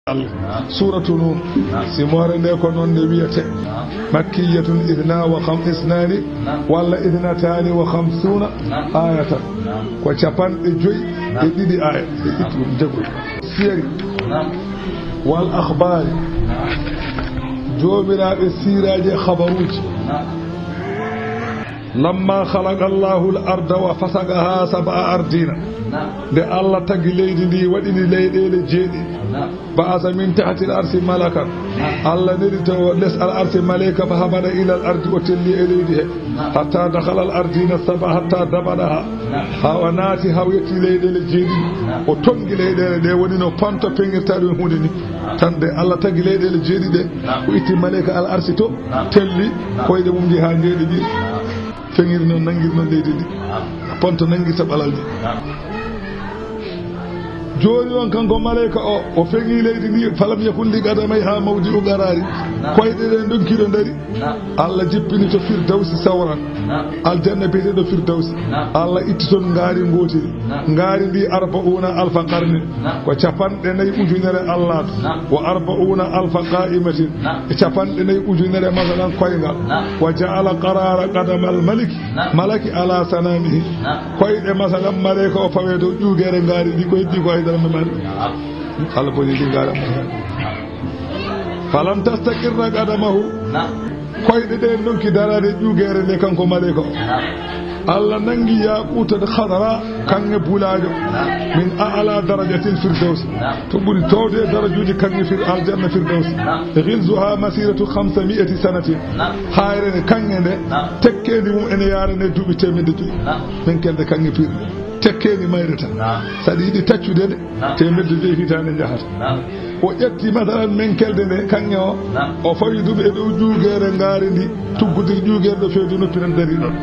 سورة نون سمار نيكون نبيته مكية 52 ولا 52 آية وشابان إجوي إدي آية سيري والأخبار جوبنا السيراج خبروج لما خلق الله الأرض وفسقها 7 أرضين ده الله تجليد دي ودني ليل جيدي بعث من تحت الأرض ملكا الله نريد نسأل الأرض ملكا فهبنا إلى الأرض وتلي إليه حتى دخل الأرضين 7 حتى دبرها هاوناتي هاويتي ليل جيدي وتنجي ليل دي ودني بانتو فينغ تارو هوني تند الله تجليد ليل جيدي ده ويتي ملكا الأرض تو تلي كويد ممدي هانجيدي دي fengir non nangir non leydi ndi ponto nangi sabalaldi joni on kanko malaika o fengi leydi ndi falam yakun li gadamay ha mawdi o garari koyde den donkido dari Allah jippini to firdausi sawran aljanna bete do firdausi Allah itti ton ngari ngotiri ngari ndi 40 alfa qarni ko capande nay ujunere Allah wa 40 alfa qa'imatin capande nay ujunere masalan koyngal wa ja'ala qarara qadam al malik malaki ala sanamihi koyde masalan malaika o fawedo jugere ngari ndi ko heddi ko ay dara mari Allah boni ndi ngara falam tastakirra qadamahu koyde de donki darade jugere ne kanko malaika Allah nangi yaquta khadara kange bulajo min a'la darajatil firdaus to buri tawde darajuji kange fir aljanna firdaus ghilzuha masiratu 500 sanatin hayre kange de tekkedi mum ene yare ne dubi temede dubi men kelde kange fir tekkedi mayrata sadi di taccude de temede de hitane jahata o ƴetti masalan men kelde ne kange o fawi dubi e dow jugere ngari ndi tuggudir jugere do feedu noppinan dari non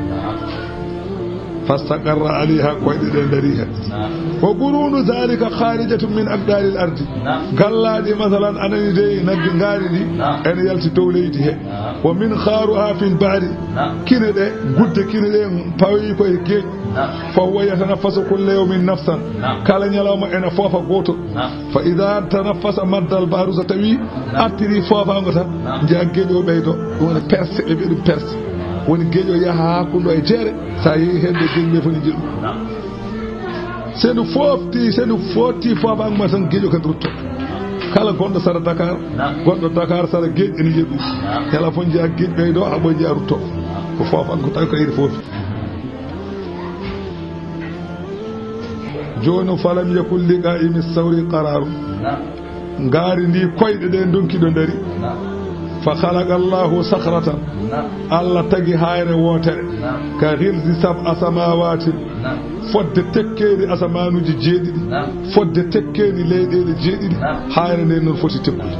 فاستقر عليها قيد دريها وقرون ذلك خارجة من أقدار الأرض قال لي مثلا أنا دي نجنغاري دي أنا يلتي توليته ومن خارها في البحر كنا دي قد كنا دي باوي كوي كي فهو يتنفس كل يوم نفسا قال نيلوم أنا فوفا قوتو فإذا تنفس مد البحر ستوي أتري فوفا قوتا جاء جيجو بيدو وانا perse بيدو perse woni gejo yaha kundo e jere sa yi hende dinge foni jidu senu foti foba ma tan gejo kan rutto kala gondo sara Dakar sara gej en yedu kala fon ja gej be do abo ja rutto ko fofa ko tay ko iri fofi jono falam yakul li qa'imi sawri qarar ngari ndi koyde de donki do dari فخلق الله صخرة الله تجي هاير واتر كغلز 7 سماوات فد تكيري أسمانو جيد فد تكيري ليدي جيد هاير نين فوتي تكوي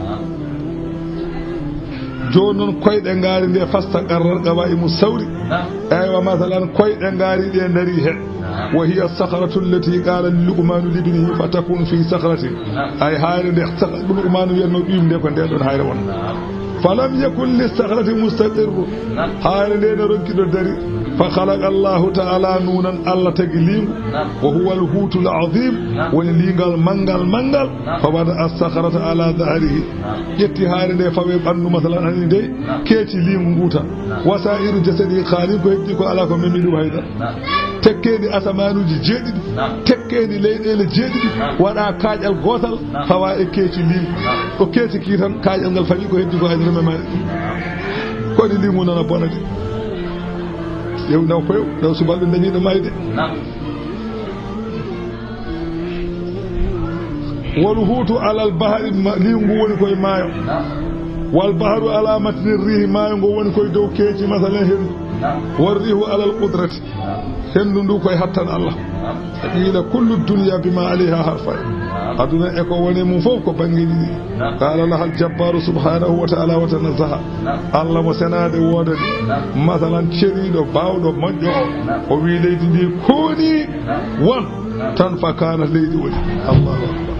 جونون كويد انغاري دي فاستقرر قوائم الثوري ايوا مثلا كويد انغاري دي نريه وهي الصخرة التي قال لقمان لابنه فتكون في صخرة اي هاير دي لقمان ينو ديم دي كون دي دون هاير وون فلم يكن للصخرة مستقر هاي لين رنكدو دري فخلق الله تعالى نونا الله تقليم وهو الهوت العظيم ولينغال منغال فبدأ الصخرة على ظهره يتي هاي لين فويب أنه مثلا أني دي كيتي لين غوتا وسائر جسدي خالق ويبتكو على كميميلو هيدا tekkedi asamanuji jeedidi tekkedi leyɗele jeedidi waɗa kaƴal gotal fawa e keeci lim o keeci ki tan kaƴal ngal faƴi ko heddi ko haydara memani koɗi limu nana bonade yew naw koyo naw subalɓe dañiɗo mayde wol huutu alal bahari lingu woni koye maayo wal baharu ala matni rihi maayo ngo woni koye dow keeci masalan hendu والريه على القدرة هندو كوي حتى الله إلى كل الدنيا بما عليها حرفا أدنى إكو وني مفوق بانجيني قال لها الجبار سبحانه وتعالى وتنزه الله وسناد ودد مثلا شريد باود منجو ووي ليدي كوني وان تنفى كان ليدي ولي الله أكبر